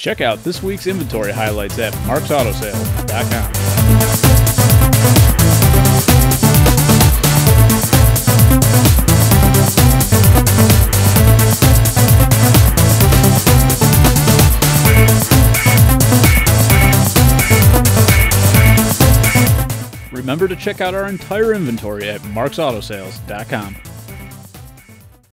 Check out this week's inventory highlights at marksautosales.com. Remember to check out our entire inventory at marksautosales.com.